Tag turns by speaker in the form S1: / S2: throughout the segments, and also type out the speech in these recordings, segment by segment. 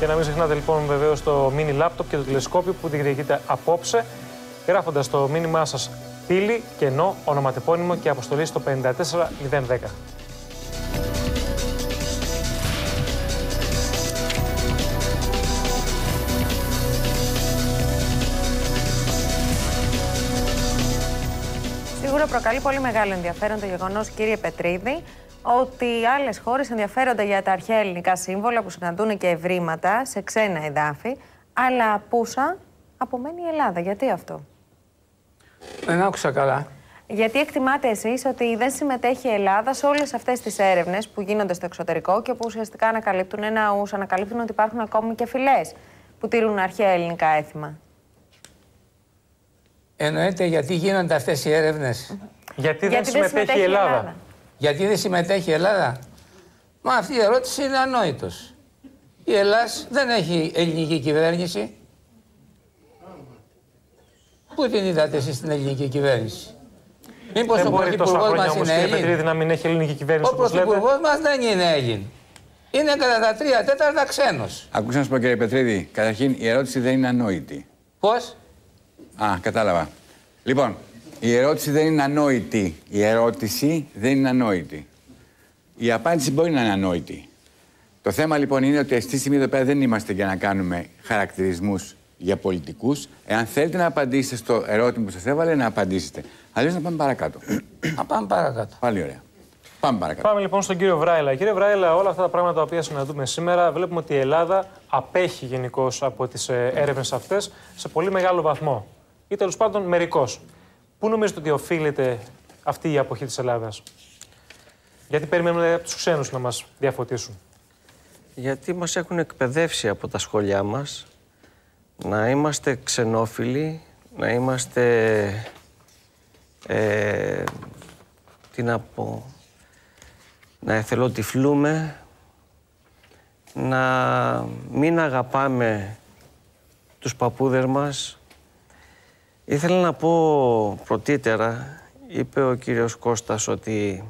S1: Και να μην ξεχνάτε λοιπόν βεβαίως το mini laptop και το τηλεσκόπιο που διεκδικείτε απόψε, γράφοντας το μήνυμά σας πύλη, κενό, ονοματεπώνυμο και αποστολή στο 54010.
S2: Σίγουρα προκαλεί πολύ μεγάλο ενδιαφέρον το γεγονός, κύριε Πετρίδη, ότι άλλες χώρες ενδιαφέρονται για τα αρχαία ελληνικά σύμβολα που συναντούν και ευρήματα σε ξένα εδάφη, αλλά απούσα απομένει η Ελλάδα. Γιατί αυτό?
S3: Δεν άκουσα καλά.
S2: Γιατί εκτιμάτε εσείς ότι δεν συμμετέχει η Ελλάδα σε όλες αυτές τις έρευνες που γίνονται στο εξωτερικό και που ουσιαστικά ανακαλύπτουν ναούς, ανακαλύπτουν ότι υπάρχουν ακόμη και φυλές που τηρούν αρχαία ελληνικά έθιμα?
S3: Εννοείται γιατί γίνονται αυτές οι έρευνες?
S1: Γιατί δεν συμμετέχει η Ελλάδα?
S3: Γιατί δεν συμμετέχει η Ελλάδα? Μα αυτή η ερώτηση είναι ανόητος. Η Ελλάδα δεν έχει ελληνική κυβέρνηση. Πού την είδατε εσείς την ελληνική κυβέρνηση? Μήπως ο πρωθυπουργός μας είναι Έλλην?
S1: Να μην έχει ελληνική κυβέρνηση.
S3: Ο πρωθυπουργός μας δεν είναι Έλλην. Είναι κατά τα 3/4 ξένος.
S4: Ακούστε να σου πω, κύριε Πετρίδη, καταρχήν η ερώτηση δεν είναι ανόητη.
S3: Πώς?
S4: Κατάλαβα. Λοιπόν, η ερώτηση δεν είναι ανόητη. Η ερώτηση δεν είναι ανόητη. Η απάντηση μπορεί να είναι ανόητη. Το θέμα λοιπόν είναι ότι αυτή τη στιγμή εδώ πέρα δεν είμαστε για να κάνουμε χαρακτηρισμούς για πολιτικούς. Εάν θέλετε να απαντήσετε στο ερώτημα που σας έβαλε, να απαντήσετε. Αλλιώς να πάμε παρακάτω.
S3: Να πάμε παρακάτω.
S4: Πάλι ωραία. Πάμε παρακάτω.
S1: Πάμε λοιπόν στον κύριο Βράιλα. Κύριε Βράιλα, όλα αυτά τα πράγματα τα οποία συναντούμε σήμερα, βλέπουμε ότι η Ελλάδα απέχει γενικώς από τις έρευνες αυτές σε πολύ μεγάλο βαθμό. Ή τέλος πάντων μερικώς. Πού νομίζετε ότι οφείλεται αυτή η αποχή της Ελλάδας? Γιατί περιμένουμε από τους ξένους να μας διαφωτίσουν?
S5: Γιατί μας έχουν εκπαιδεύσει από τα σχολιά μας να είμαστε ξενόφιλοι, να είμαστε, τι να πω, να εθελοτυφλούμε, να μην αγαπάμε τους παππούδες μας. Ήθελα να πω πρωτήτερα, είπε ο κύριος Κώστας ότι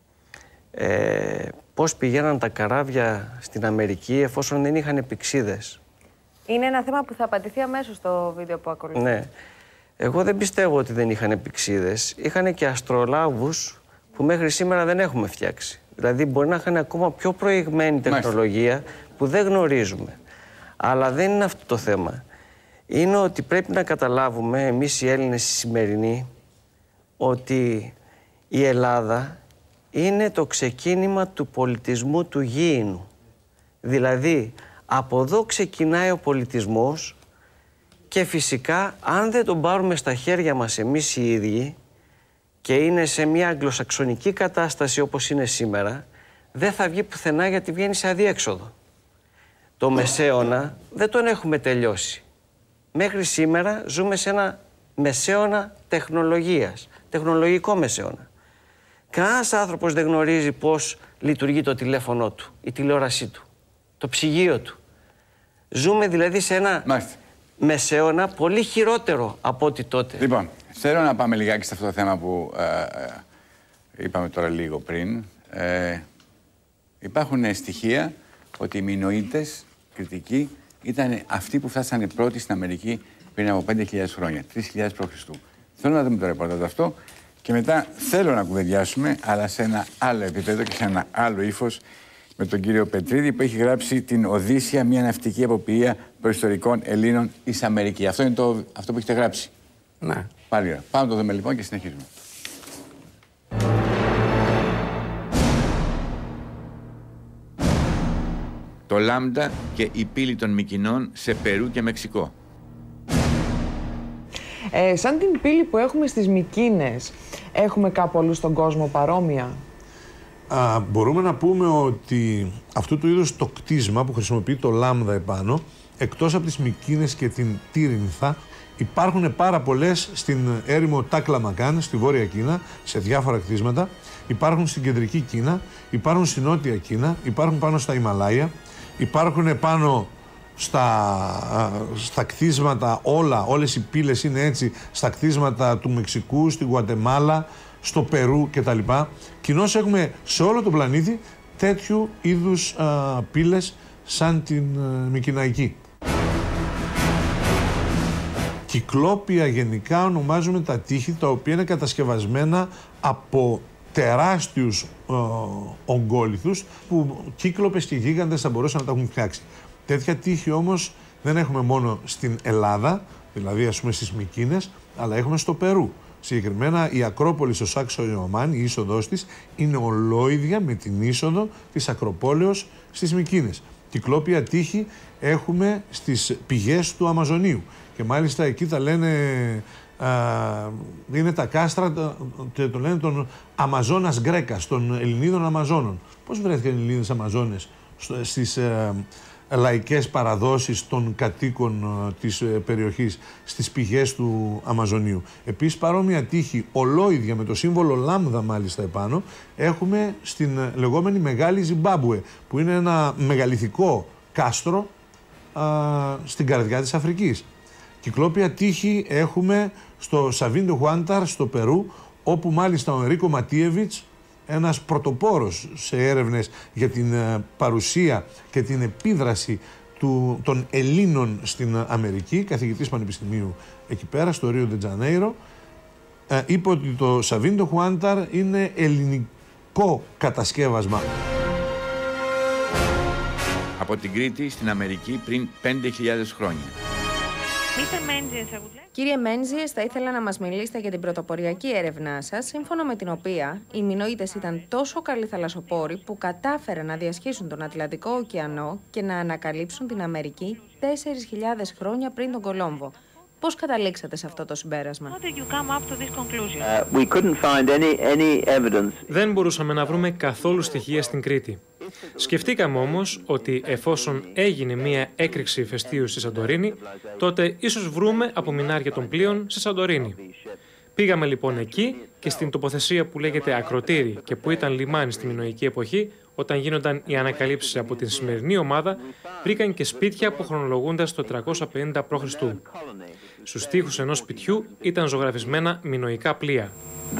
S5: πώς πηγαίναν τα καράβια στην Αμερική εφόσον δεν είχαν πυξίδες.
S2: Είναι ένα θέμα που θα απαντηθεί αμέσως στο βίντεο που ακολουθεί.
S5: Ναι. Εγώ δεν πιστεύω ότι δεν είχαν πυξίδες. Είχαν και αστρολάβους που μέχρι σήμερα δεν έχουμε φτιάξει. Δηλαδή μπορεί να είχαν ακόμα πιο προηγμένη τεχνολογία που δεν γνωρίζουμε. Αλλά δεν είναι αυτό το θέμα. Είναι ότι πρέπει να καταλάβουμε εμείς οι Έλληνες οι σημερινοί ότι η Ελλάδα είναι το ξεκίνημα του πολιτισμού του γήινου. Δηλαδή από εδώ ξεκινάει ο πολιτισμός και φυσικά αν δεν τον πάρουμε στα χέρια μας εμείς οι ίδιοι και είναι σε μια αγγλοσαξονική κατάσταση όπως είναι σήμερα, δεν θα βγει πουθενά γιατί βγαίνει σε αδιέξοδο. Το μεσαίωνα δεν τον έχουμε τελειώσει. Μέχρι σήμερα ζούμε σε ένα μεσαίωνα τεχνολογίας, τεχνολογικό μεσαίωνα. Κανένας άνθρωπος δεν γνωρίζει πώς λειτουργεί το τηλέφωνο του, η τηλεόρασή του, το ψυγείο του. Ζούμε δηλαδή σε ένα μεσαίωνα πολύ χειρότερο από ό,τι τότε.
S4: Λοιπόν, θέλω να πάμε λιγάκι σε αυτό το θέμα που είπαμε τώρα λίγο πριν. Υπάρχουν στοιχεία ότι οι μινωίτες κριτικοί ήταν αυτοί που φτάσανε πρώτοι στην Αμερική πριν από 5.000 χρόνια, 3.000 π.Χ. Θέλω να δούμε το ρεπορτάζ αυτό και μετά θέλω να κουβεντιάσουμε, αλλά σε ένα άλλο επίπεδο και σε ένα άλλο ύφος, με τον κύριο Πετρίδη που έχει γράψει την Οδύσσεια, μια ναυτική εποπτεία προϊστορικών Ελλήνων εις Αμερική. Αυτό είναι αυτό που έχετε γράψει.
S3: Ναι.
S4: Πάλι ωραία. Πάμε να το δούμε λοιπόν και συνεχίζουμε. Το Λάμντα και η πύλη των Μυκηνών σε Περού και Μεξικό.
S6: Σαν την πύλη που έχουμε στις Μυκίνες, έχουμε κάπου αλλού στον κόσμο παρόμοια?
S7: Μπορούμε να πούμε ότι αυτού του είδους το κτίσμα που χρησιμοποιεί το Λάμδα επάνω, εκτός από τις Μυκίνες και την Τύρινθα, υπάρχουν πάρα πολλές στην έρημο Τάκλαμακάν, στη Βόρεια Κίνα, σε διάφορα κτίσματα. Υπάρχουν στην Κεντρική Κίνα, υπάρχουν στη Νότια Κίνα, υπάρχουν πάνω στα Ιμαλάια, υπάρχουν πάνω στα κτίσματα όλες οι πύλες είναι έτσι, στα κτίσματα του Μεξικού, στη Γουατεμάλα, στο Περού κτλ. Κοινώς έχουμε σε όλο τον πλανήτη τέτοιου είδους πύλες σαν την Μυκηναϊκή. Κυκλόπια γενικά ονομάζουμε τα τείχη τα οποία είναι κατασκευασμένα από τεράστιους ογκόλιθους που κύκλοπες και γίγαντες θα μπορούσαν να τα έχουν φτιάξει. Τέτοια τείχη όμως δεν έχουμε μόνο στην Ελλάδα, δηλαδή ας πούμε στις Μυκίνες, αλλά έχουμε στο Περού. Συγκεκριμένα η Ακρόπολη στο Σάξο Ιωμάν, η είσοδός της, είναι ολόιδια με την είσοδο της Ακροπόλεως στις Μυκίνες. Κυκλόπια τείχη έχουμε στις πηγές του Αμαζονίου και μάλιστα εκεί τα λένε, είναι τα κάστρα, το λένε τον Αμαζόνας Γκρέκας, των Ελληνίδων Αμαζόνων. Πώς βρέθηκαν οι Ελληνίδες Αμαζόνες στις λαϊκές παραδόσεις των κατοίκων της περιοχής στις πηγές του Αμαζονίου. Επίσης παρόμοια τείχη ολόιδια με το σύμβολο λάμδα μάλιστα επάνω έχουμε στην λεγόμενη Μεγάλη Ζιμπάμπουε, που είναι ένα μεγαλυθικό κάστρο στην καρδιά της Αφρικής. Κυκλόπια τείχη έχουμε στο Σαβίντο Χουάνταρ στο Περού, όπου μάλιστα ο Ενρίκο Ματίεβιτς, ένας πρωτοπόρος σε έρευνες για την παρουσία και την επίδραση των Ελλήνων στην Αμερική, καθηγητής πανεπιστημίου εκεί πέρα, στο Ρίο ντε Τζανέιρο, είπε ότι το Σαβίντο Χουάνταρ είναι ελληνικό κατασκεύασμα.
S4: Από την Κρήτη στην Αμερική πριν 5.000 χρόνια.
S2: Κύριε Μένζιες, θα ήθελα να μας μιλήσετε για την πρωτοποριακή έρευνά σας, σύμφωνα με την οποία οι Μινωίτες ήταν τόσο καλοί θαλασσοπόροι που κατάφεραν να διασχίσουν τον Ατλαντικό ωκεανό και να ανακαλύψουν την Αμερική 4.000 χρόνια πριν τον Κολόμβο. Πώς καταλήξατε σε αυτό το συμπέρασμα?
S1: Δεν μπορούσαμε να βρούμε καθόλου στοιχεία στην Κρήτη. Σκεφτήκαμε όμως ότι εφόσον έγινε μία έκρηξη ηφαιστείου στη Σαντορίνη, τότε ίσως βρούμε απομεινάρια των πλοίων στη Σαντορίνη. Πήγαμε λοιπόν εκεί και στην τοποθεσία που λέγεται Ακροτήρι και που ήταν λιμάνι στη μινωική εποχή, όταν γίνονταν οι ανακαλύψεις από την σημερινή ομάδα, βρήκαν και σπίτια που χρονολογούνταν στο 350 π.Χ. Στους τοίχους ενός σπιτιού ήταν ζωγραφισμένα μινωικά πλοία.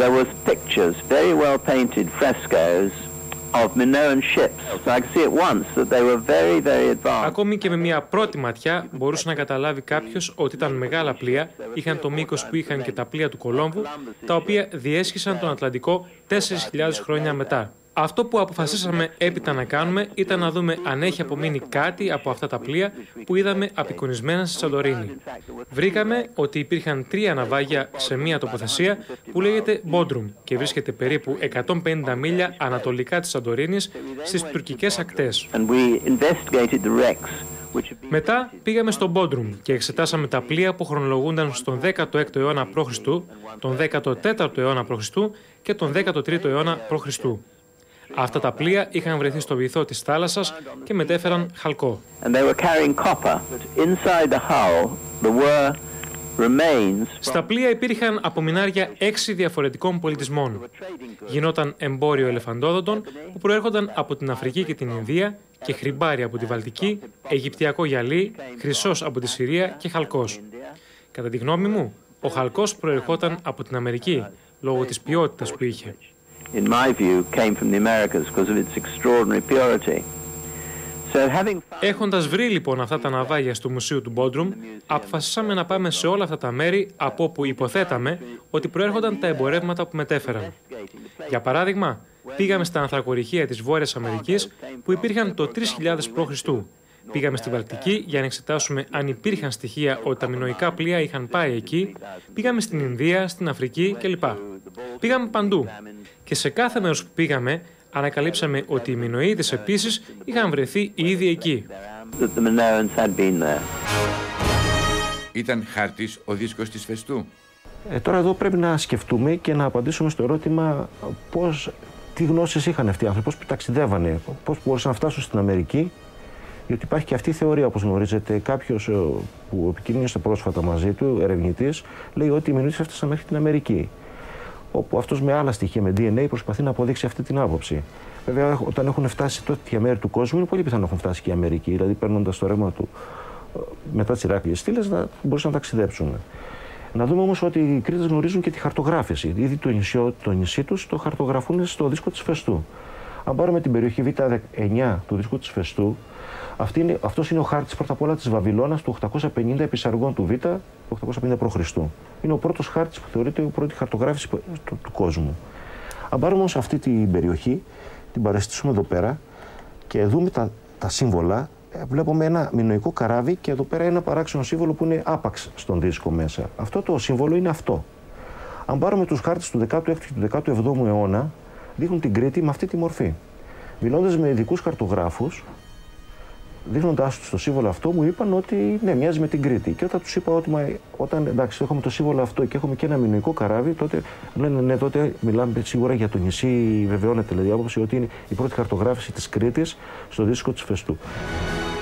S1: Ακόμη και με μια πρώτη ματιά μπορούσε να καταλάβει κάποιος ότι ήταν μεγάλα πλοία, είχαν το μήκος που είχαν και τα πλοία του Κολόμβου, τα οποία διέσχισαν τον Ατλαντικό 4.000 χρόνια μετά. Αυτό που αποφασίσαμε έπειτα να κάνουμε ήταν να δούμε αν έχει απομείνει κάτι από αυτά τα πλοία που είδαμε απεικονισμένα στη Σαντορίνη. Βρήκαμε ότι υπήρχαν 3 ναυάγια σε μία τοποθεσία που λέγεται Μπόντρουμ και βρίσκεται περίπου 150 μίλια ανατολικά της Σαντορίνης στις τουρκικές ακτές. Μετά πήγαμε στο Μπόντρουμ και εξετάσαμε τα πλοία που χρονολογούνταν στον 16ο αιώνα π.Χ., τον 14ο αιώνα π.Χ. και τον 13ο αιώνα π.Χ. Αυτά τα πλοία είχαν βρεθεί στο βυθό της θάλασσας και μετέφεραν χαλκό. Στα πλοία υπήρχαν απομεινάρια 6 διαφορετικών πολιτισμών. Γινόταν εμπόριο ελεφαντόδοντων που προέρχονταν από την Αφρική και την Ινδία και χρυμπάρι από τη Βαλτική, αιγυπτιακό γυαλί, χρυσός από τη Συρία και χαλκός. Κατά τη γνώμη μου, ο χαλκός προερχόταν από την Αμερική λόγω της ποιότητας που είχε.
S8: In my view, came from the Americas because of its extraordinary purity.
S1: Έχοντας βρει λοιπόν αυτά τα ναυάγια στο Μουσείο του Μπόντρουμ, αποφασίσαμε να πάμε σε όλα αυτά τα μέρη από όπου υποθέταμε ότι προέρχονταν τα εμπορεύματα που μετέφεραν. Για παράδειγμα, πήγαμε στα ανθρακορυχεία της Βόρειας Αμερικής που υπήρχαν το 3000 π.Χ. Πήγαμε στη Βαλτική για να εξετάσουμε αν υπήρχαν στοιχεία ότι τα μινωικά πλοία είχαν πάει εκεί. Πήγαμε στην Ινδία, στην Αφρική κλπ. Πήγαμε παντού. Και σε κάθε μέρος που πήγαμε, ανακαλύψαμε ότι οι Μινωίτες επίσης είχαν βρεθεί ήδη εκεί.
S4: Ήταν χάρτης ο δίσκος της Φεστού.
S5: Τώρα εδώ πρέπει να σκεφτούμε και να απαντήσουμε στο ερώτημα τι γνώσεις είχαν αυτοί οι άνθρωποι, πώς ταξιδεύανε, πώς μπορούσαν να φτάσουν στην Αμερική. Γιατί υπάρχει και αυτή η θεωρία, όπως γνωρίζετε, κάποιος που επικοινωνήσε πρόσφατα μαζί του, ερευνητής, λέει ότι οι Μινωίτες έφτασαν μέχρι την Αμερική. Όπου αυτός με άλλα στοιχεία, με DNA, προσπαθεί να αποδείξει αυτή την άποψη. Βέβαια, όταν έχουν φτάσει τέτοια μέρη του κόσμου, είναι πολύ πιθανό να έχουν φτάσει και η Αμερική. Δηλαδή, παίρνοντας το ρεύμα του μετά τις Ηράκλειες στήλες, να μπορούσαν να ταξιδέψουν. Να δούμε όμως ότι οι Κρήτες γνωρίζουν και τη χαρτογράφηση. Ήδη το νησί τους το χαρτογραφούν στο δίσκο της Φεστού. Αν πάρουμε την περιοχή Β9 του δίσκου της Φεστού,
S9: Αυτός είναι ο χάρτης πρώτα απ' όλα της Βαβυλώνας του 850 επί Σαργών του Β, του 850 π.Χ. Είναι ο πρώτος χάρτης που θεωρείται η πρώτη χαρτογράφηση του κόσμου. Αν πάρουμε όμως αυτή την περιοχή, την παραστήσουμε εδώ πέρα και δούμε τα σύμβολα, βλέπουμε ένα μινωικό καράβι και εδώ πέρα ένα παράξενο σύμβολο που είναι άπαξ στον δίσκο μέσα. Αυτό το σύμβολο είναι αυτό. Αν πάρουμε τους χάρτες του 16ου και του 17ου αιώνα, δείχνουν την Κρήτη με αυτή τη μορφή. Μιλώντας με ειδικούς χαρτογράφους, δείχνοντάς τους το σύμβολο αυτό, μου είπαν ότι ναι, μοιάζει με την Κρήτη. Και όταν τους είπα ότι όταν εντάξει, έχουμε το σύμβολο αυτό και έχουμε και ένα μινωικό καράβι, τότε λένε ναι, τότε μιλάμε σίγουρα για το νησί, βεβαιώνεται δηλαδή άποψη ότι είναι η πρώτη χαρτογράφηση της Κρήτης στο δίσκο της Φεστού.